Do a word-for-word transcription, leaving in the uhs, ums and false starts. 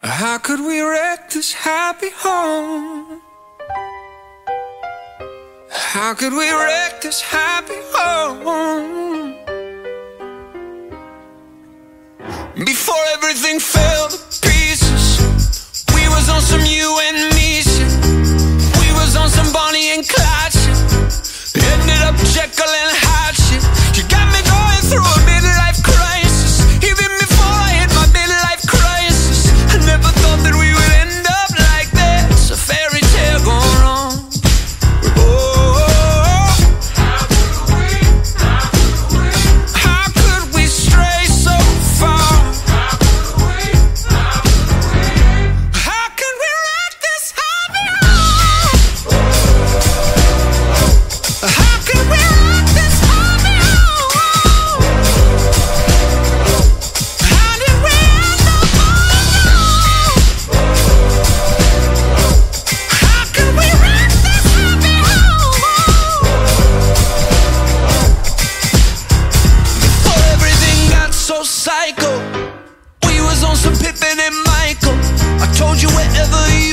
How could we wreck this happy home? How could we wreck this happy home? Before everything fell to pieces, we was on some you and me shit. We was on some Bonnie and Clyde shit. Ended up Jekyll and Hyde shit. You got me going through a midlife crisis. Even before I hit my midlife crisis, I never thought that we would end up like this. A fairy tale gone wrong. Oh, how could we, how could we, how could we stray so far? How could we, how could we, how could we wreck this happy home? How could we wreck this happy home? How did we end up all alone? How could we wreck this happy home? Before everything got so psycho, we was on some Pippin and Michael. I told you wherever you